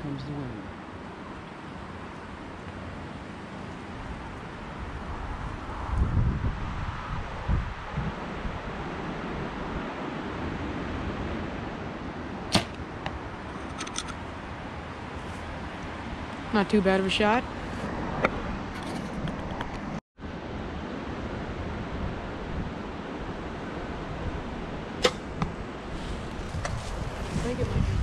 comes the wind. Not too bad of a shot. I think it might be.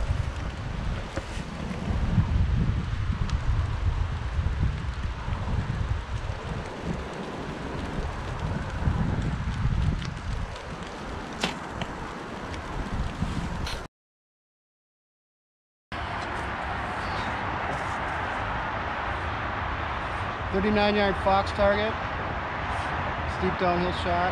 .39-yard fox target, steep downhill shot.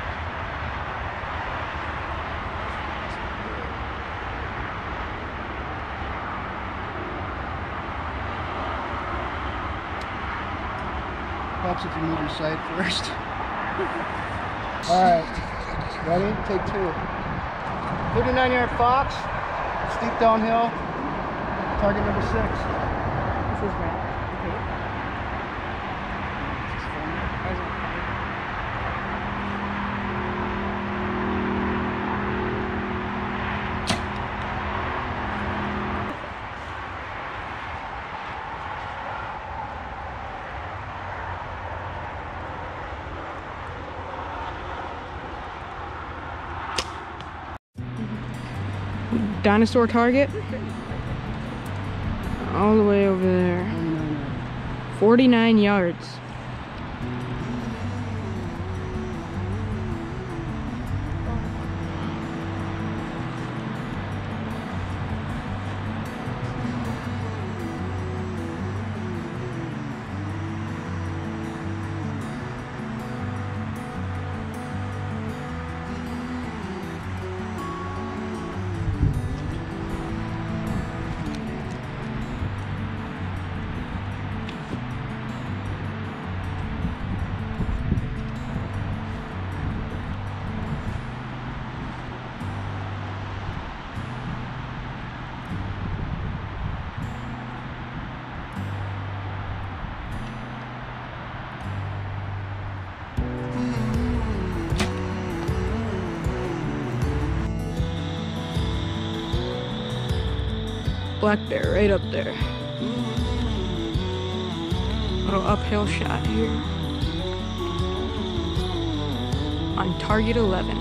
Helps if you move your sight first. All right, ready? Take two. 39-yard fox, steep downhill, target number 6. This is red. Okay. 49. Dinosaur target. All the way over there. 49 yards. Black bear right up there. Little uphill shot here. On target 11.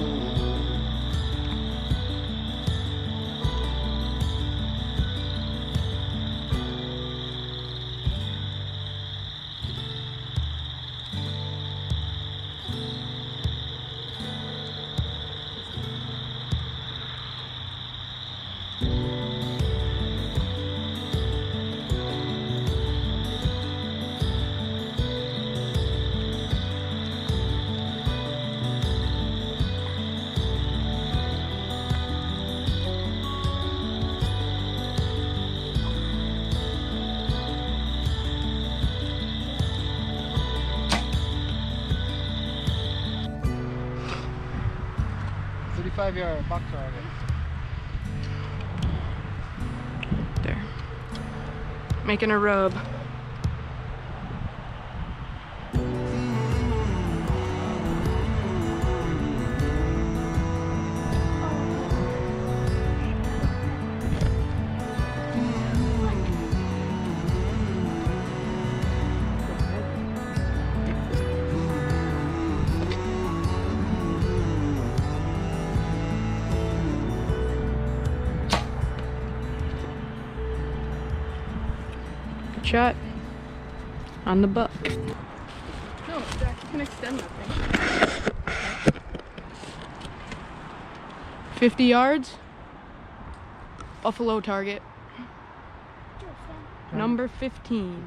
.35-yard buck target. There. Making a rub. Shot on the buck. No, Jack, you can extend that thing. 50 yards. Buffalo target. Number 15.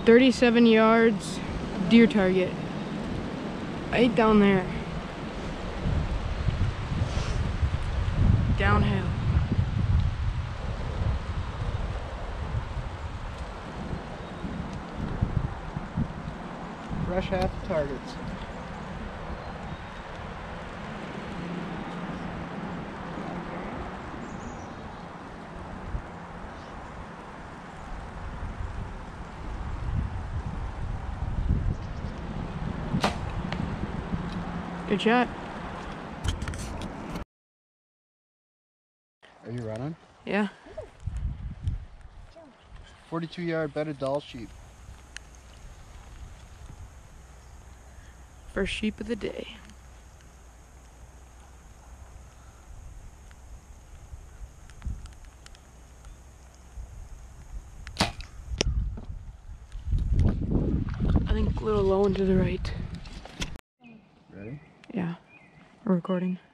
37 yards, deer target. Right down there. Downhill. Fresh half the targets. Good shot. Are you running? Yeah. 42-yard bedded doll sheep. First sheep of the day. I think a little low and to the right. Ready? Yeah. We're recording.